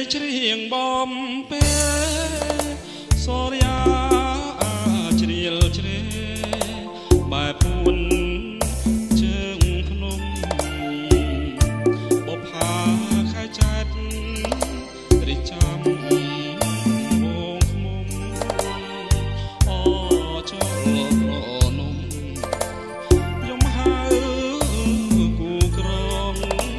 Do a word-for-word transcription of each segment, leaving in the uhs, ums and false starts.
ច្រៀងបំពេសូរិយាជ្រៀលជ្រេបែបពួនជើងភ្នំបុប្ផាខែចែករិះចាំវងឃ្មុំអចលប្រនំយំហៅគូក្រង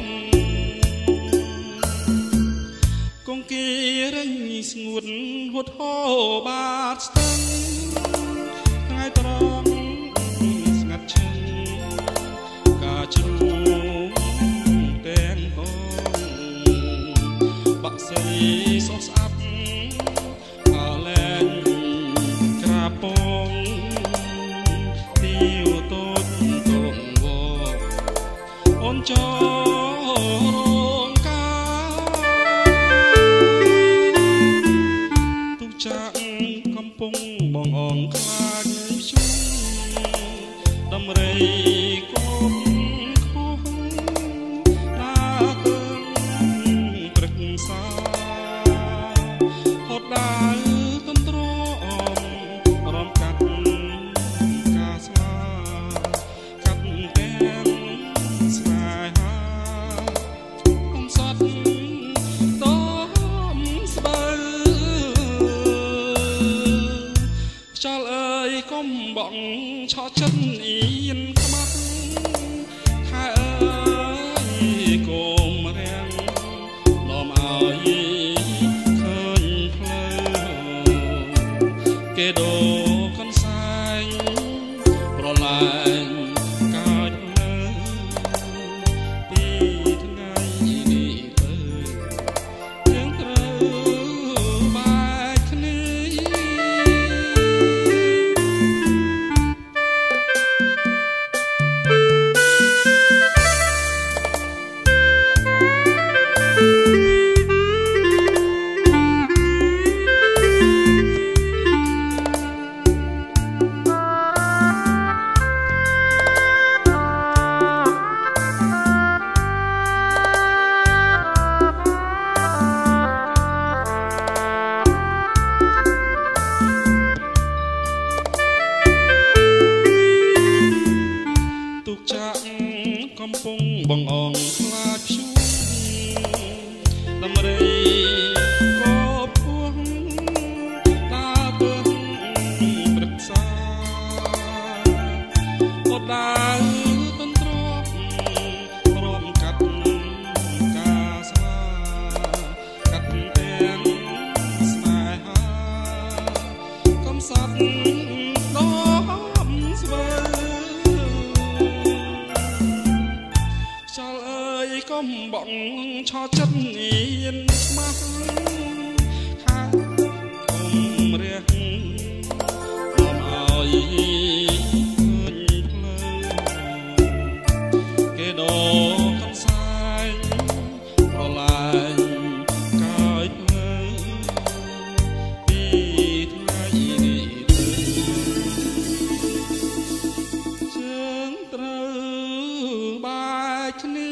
គង្គារែងស្ងួតហួតហោបាតស្ទឹងថ្ងៃត្រង់ស្ងាត់ឈឹងកាជ្រូទាំងកងបាក់សីសោះស្អាប់អលែងក្រាពងទីវតូចតងវអូនចោកំពុងបងអងខ្លាចជុំដំរីកូនខុសតាពឹងព្រឹកសាហត់ដើរទន្ទ្រាំរំកាត់ការស្លាកាត់ទាំងស្នេហាអំសត់តមស្បើចលអើយកុំបងឆក់ចិត្តអៀនក្បាត់ខែអើយកុំរាំងលំអើយឃើញផ្លូវគេដូកនសែងប្រឡាញកាចលើពីថ្ងៃនេះទៅយើងត្រូវបែកគ្នាចាក់កំពុងបងអងខ្លាចឈូដំរីក៏ពោះតាពឹងព្រឹកសាអត់ដើរទន្ទ្រាំរំកាត់ការស្លាកាត់ទាំងស្នេហាកំសត់ដំស្វើចលអើយកុំបងឆក់ចិត្តអៀនស្មាស់ខាគុំរះលំអើយឃើញផ្លូវគេដូកនសែងប្រឡាញកាយផ្លូវពីថ្ងៃនេះទៅជើងត្រូវបែកគ្នា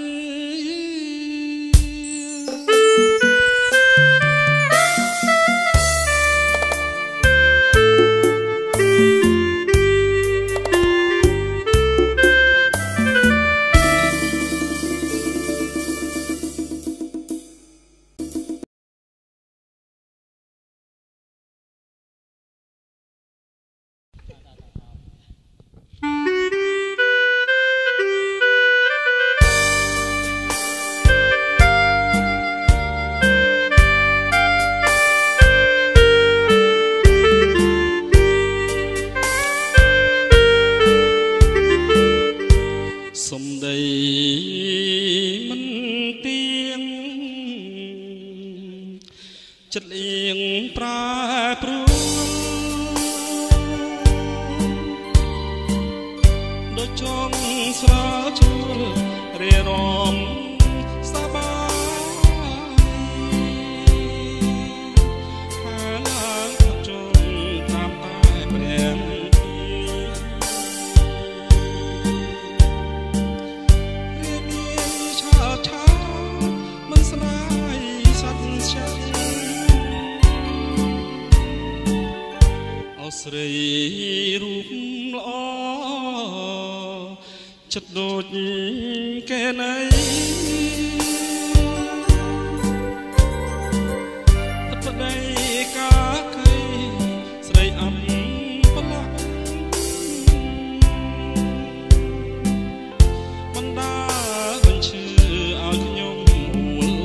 រីរូបល្អចិត្តដូចគេណៃបដៃកាកៃស្រីអំប្លាក់បណ្ដាបញ្ឈឺឲ្យខ្ញុំមួល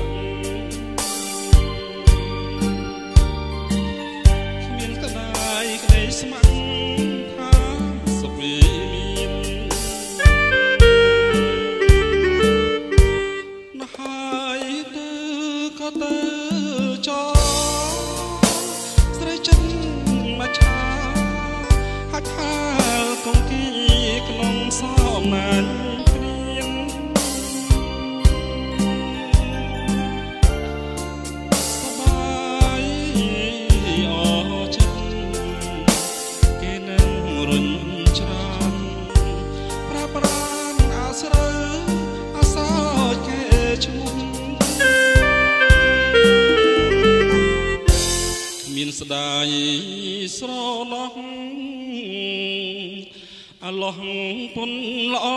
គ្មានក្តីក្តីស្ម័គ្រថាសុខវាមានណាហើយទៅក៏ទៅចោស្រីចិនមកឆាហាក់ហាកងគីក្នុងសមណាញ់ព្រៀងសបាយអចិត្តគេនឹងរុញច្រានប្រាប្រានអាស្រើអាសោចគេឈ្មោះមានស្ដាយស្រណោះអឡោះពុនល្អ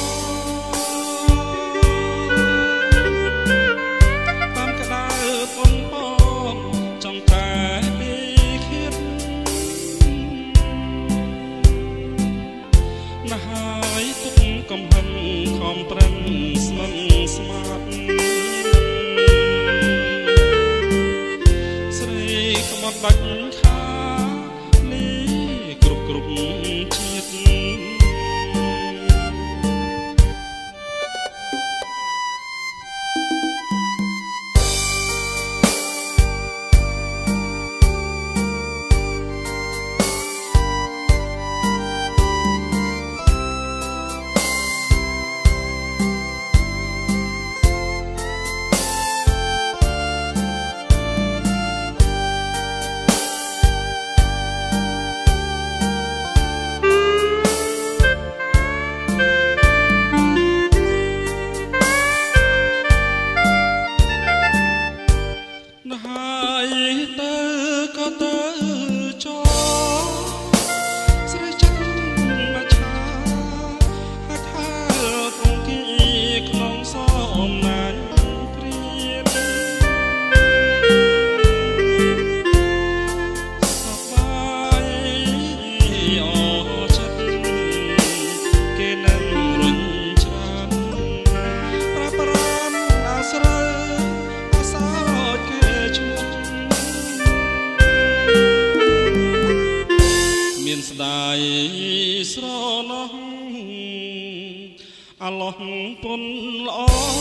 តាមក្តៅពុនបងចង់តែពីឃាតណាហើយទុកកំហឹងខំប្រឹងស្មឹងស្មាត់ស្រីក្បត់ដាច់ខាលីគ្រប់គ្រប់ជាតិស្ដាយស្រណោះអឡោះពុនល្អ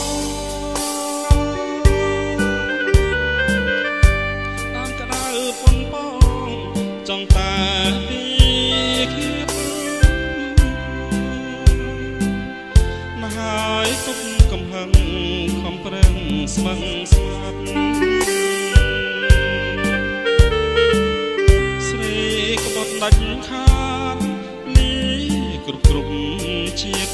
តាមក្តៅពុនបងចង់តែពីឃាតមកហើយទុកកំហឹងខំប្រឹងស្មឹងស្មាត់ដាច់ខាតលីគ្រប់គ្រប់ជាតិ